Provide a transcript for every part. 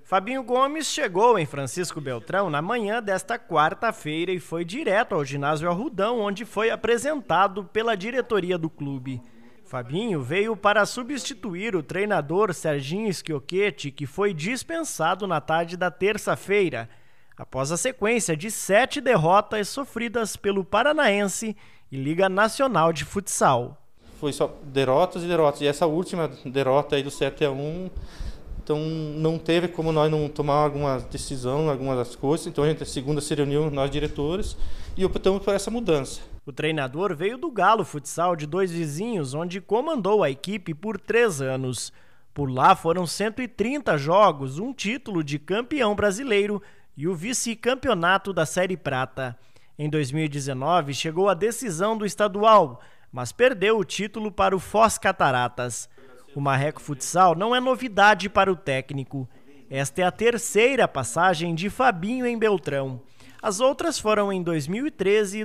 Fabinho Gomes chegou em Francisco Beltrão na manhã desta quarta-feira e foi direto ao ginásio Arrudão, onde foi apresentado pela diretoria do clube. Fabinho veio para substituir o treinador Serginho Schiocchetti, que foi dispensado na tarde da terça-feira, após a sequência de 7 derrotas sofridas pelo Paranaense e Liga Nacional de Futsal. Foi só derrotas e derrotas, e essa última derrota aí do 7-1, então não teve como nós não tomar alguma decisão, algumas coisas, então a gente segunda se reuniu, nós diretores, e optamos por essa mudança. O treinador veio do Galo Futsal de Dois Vizinhos, onde comandou a equipe por 3 anos. Por lá foram 130 jogos, um título de campeão brasileiro e o vice-campeonato da Série Prata. Em 2019 chegou à decisão do estadual, mas perdeu o título para o Foz Cataratas. O Marreco Futsal não é novidade para o técnico. Esta é a terceira passagem de Fabinho em Beltrão. As outras foram em 2013 e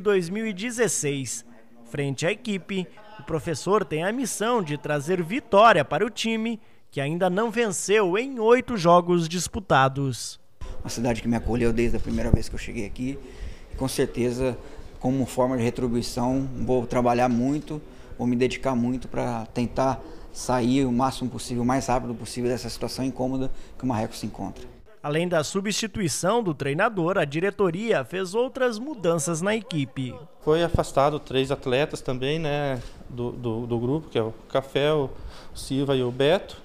2016. Frente à equipe, o professor tem a missão de trazer vitória para o time, que ainda não venceu em 8 jogos disputados. Uma cidade que me acolheu desde a primeira vez que eu cheguei aqui. Com certeza, como forma de retribuição, vou trabalhar muito, vou me dedicar muito para tentar sair o máximo possível, o mais rápido possível dessa situação incômoda que o Marreco se encontra. Além da substituição do treinador, a diretoria fez outras mudanças na equipe. Foi afastado 3 atletas também, né, do grupo, que é o Café, o Silva e o Beto.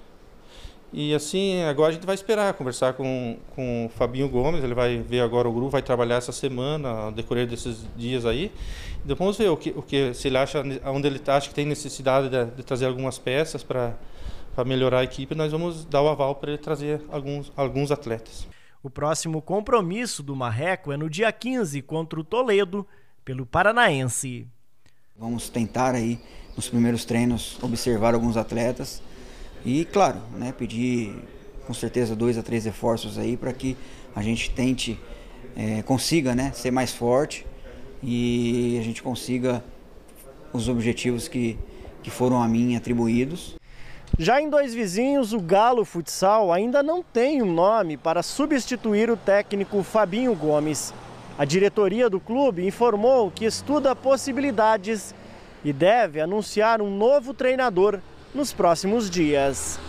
E assim, agora a gente vai esperar, conversar com o Fabinho Gomes, ele vai ver agora o grupo, vai trabalhar essa semana, no decorrer desses dias aí. Depois vamos ver o que se ele acha, onde ele acha que tem necessidade de trazer algumas peças para melhorar a equipe, nós vamos dar o aval para ele trazer alguns atletas. O próximo compromisso do Marreco é no dia 15 contra o Toledo, pelo Paranaense. Vamos tentar aí, nos primeiros treinos, observar alguns atletas e, claro, né, pedir com certeza 2 a 3 reforços aí para que a gente tente, consiga, né, ser mais forte e a gente consiga os objetivos que foram a mim atribuídos. Já em Dois Vizinhos, o Galo Futsal ainda não tem um nome para substituir o técnico Fabinho Gomes. A diretoria do clube informou que estuda possibilidades e deve anunciar um novo treinador nos próximos dias.